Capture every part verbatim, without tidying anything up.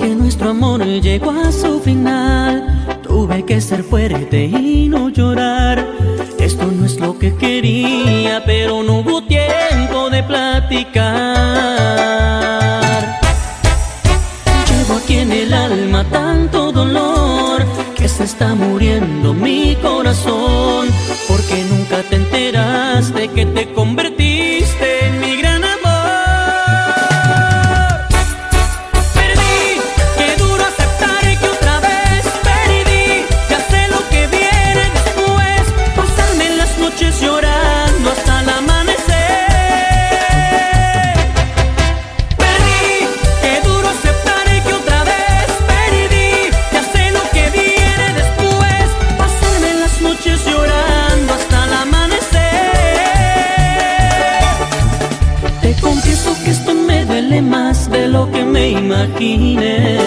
porque nuestro amor llegó a su final. Tuve que ser fuerte y no llorar. Esto no es lo que quería, pero no hubo tiempo de platicar. Llevo aquí en el alma tanto dolor, que se está muriendo mi corazón, porque nunca te enteraste que te convertiste en mi gran amor. Perdí, qué duro aceptar que otra vez perdí. Ya sé lo que viene después, pasarme las noches llorando hasta el amanecer. Perdí, qué duro aceptar que otra vez perdí. Ya sé lo que viene después, pasarme las noches llorando hasta el amanecer. Te confieso que esto me duele más de lo que me imaginé.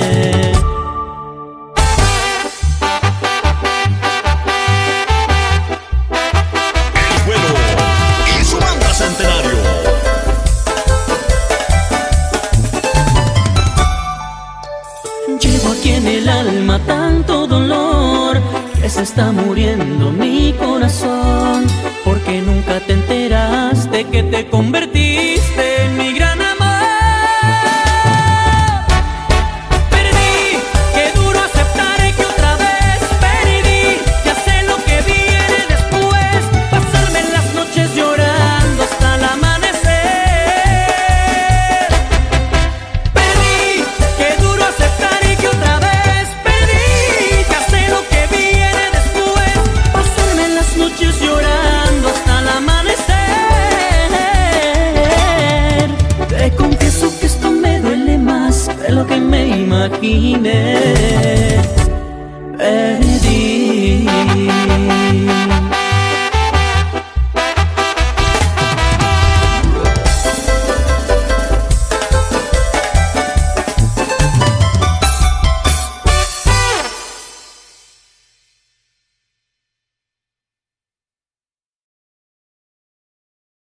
El Güero y su banda Centenario. Llevo aquí en el alma tanto dolor, que se está muriendo mi corazón, porque nunca te enteraste que te convertiste en mi gran amor. Perdí, qué duro aceptar que otra vez perdí. Ya sé lo que viene después, pasarme las noches llorando hasta el amanecer. Perdí, qué duro aceptar que otra vez perdí. Ya sé lo que viene después, pasarme las noches llorando hasta el amanecer. Te confieso que esto me duele más de lo que me imaginé.